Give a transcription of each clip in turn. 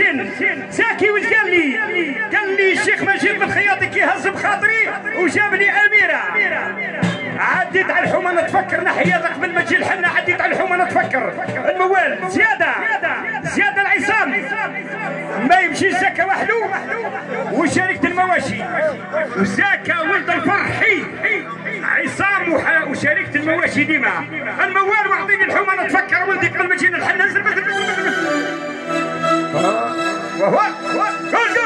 السن. زاكي واش قال لي؟ قال لي الشيخ مجيد بن خياطي كيهز بخاطري وجاب لي اميره. عديت على الحومه نتفكر نحياتها قبل ما تجي الحنه، عديت على الحومه نتفكر الموال زياده العصام ما يمشيش زكا وحده وشركه المواشي وزكا ولد الفرحي عصام وشركه المواشي ديما الموال واعطيني الحومه نتفكر ولدي قبل ما تجينا الحنه. وهو قول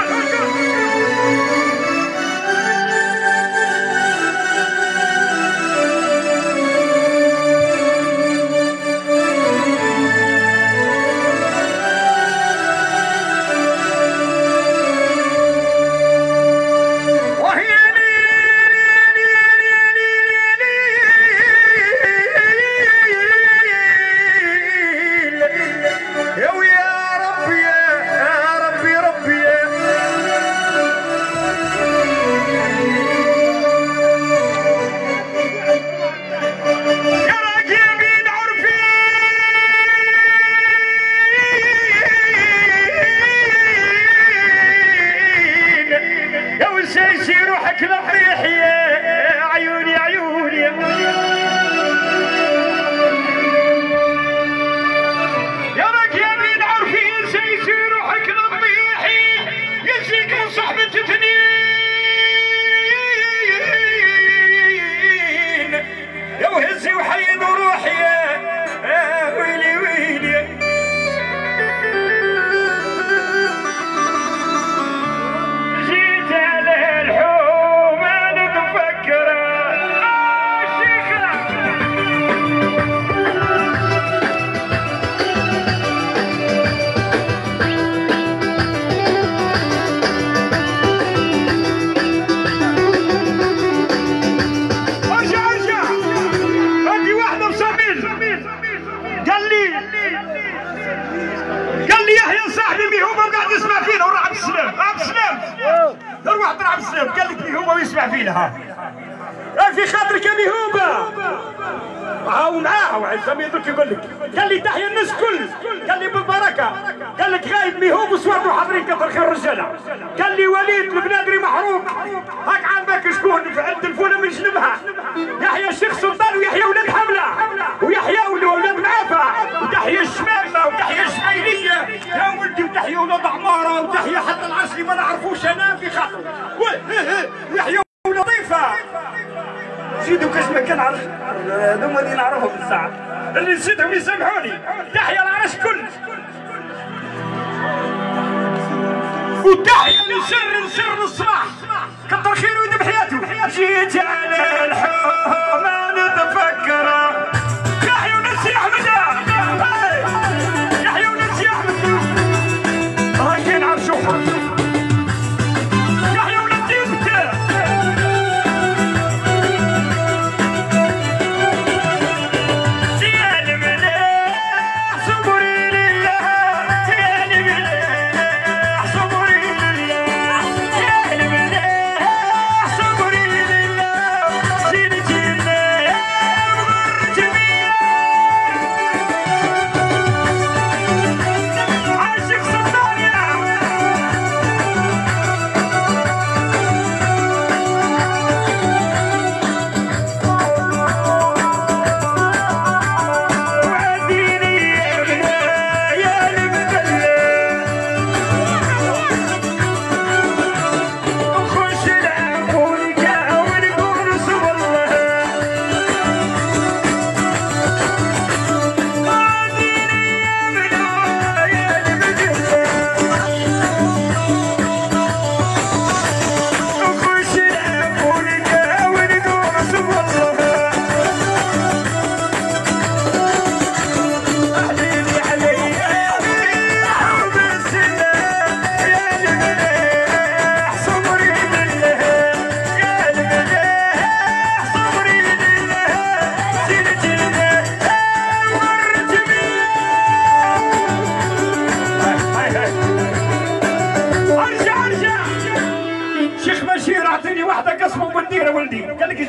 قال لك ميهوبه ويسمع فيها في خاطرك يا ميهوبه. هاو معاه وعزام يدرك يقول لك قال لي تحيا الناس كل قال لي بالبركه قال لك غايب ميهوب وسوار حاضرين كثر خير الرجاله. قال لي وليد البنادري محروق هاك عندك شكون في التلفونه من جنبها يحيى الشيخ سلطان ويحيى ولاد حمله ويحيى ولاد معافى وتحيا الشمامه وتحيا الشميليه يا ولدي وتحيا ولاد عماره وتحيا حتى العصري ما نعرفوش انا في خاطر ويحيى ولطيفه زيدوا كاش ما كان عرف هذوما اللي نعرفهم بالساعه اللي نسيتهم يسامحوني. تحيا العرش كل وتحيا لسر الصباح كتر خير ويدم حياته. جيت على الحومه نتفكر يحيى ونسي احمد يحيى ونسي احمد هاي كان عرشوهم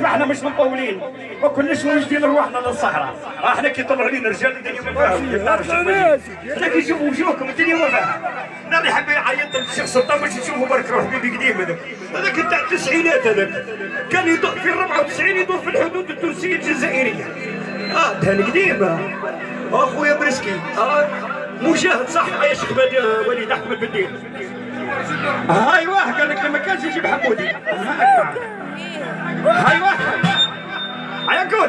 احنا مش مطولين، ما كناش موجدين رواحنا للصحراء. احنا كي طلعوا علينا رجال الدنيا ما فاهم. لكن شوفوا وجوهكم الدنيا ما فاهم. انا اللي حبيت عيطت للشيخ سلطان باش نشوفوا برك روح بيبي قديم هذاك تاع التسعينات هذاك كان يدور في 94 يدور في الحدود التونسيه الجزائريه. كان قديم اخويا برسكي مجاهد صح يا شيخ وليد احمد بالدين. ايوه قال لك لما كانش يجيب حمودي. ايوه هيا قول.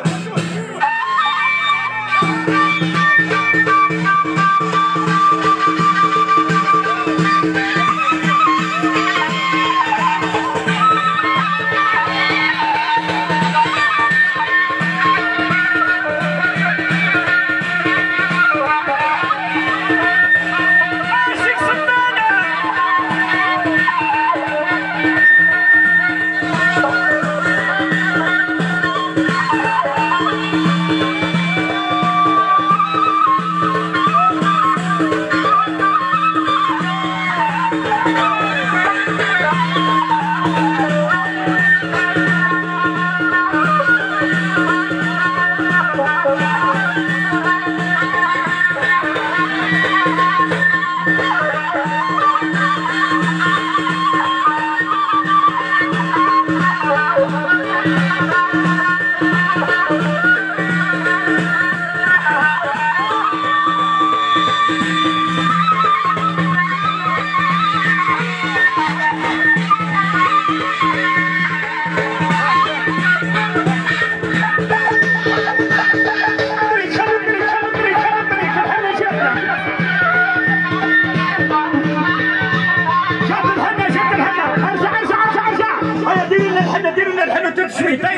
ديروا لنا الحنه تشوي